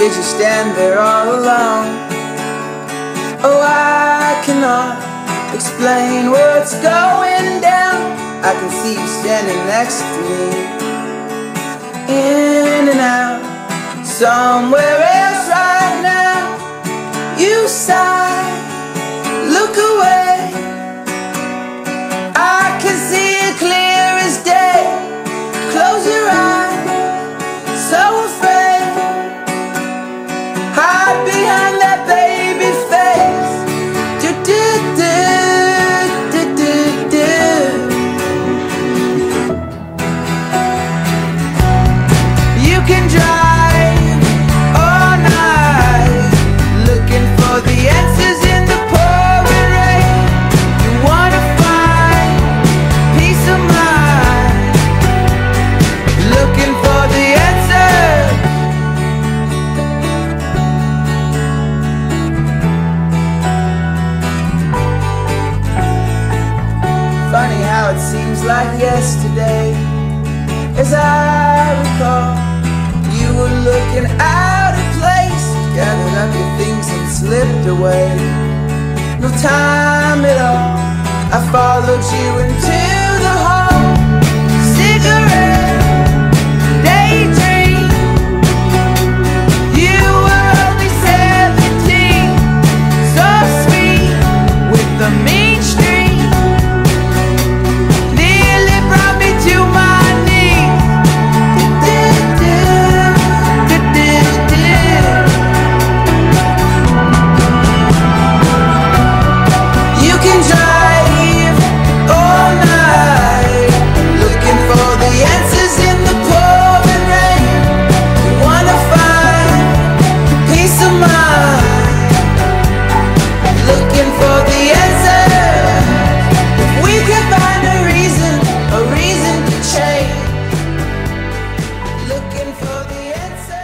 did you stand there all alone? Oh, I cannot explain what's going down. I can see you standing next to me, in and out, somewhere else right now. You sigh, look away, I can see it clear as day. Close your eyes, so afraid, hide behind that baby face. Do do do do do do. You can drive all night looking for the answers in the pouring rain. You wanna find peace of mind, looking for the answer. Funny how it seems like yesterday. As I recall, you were looking out of place, gathered up your things and slipped away. No time at all, I followed you into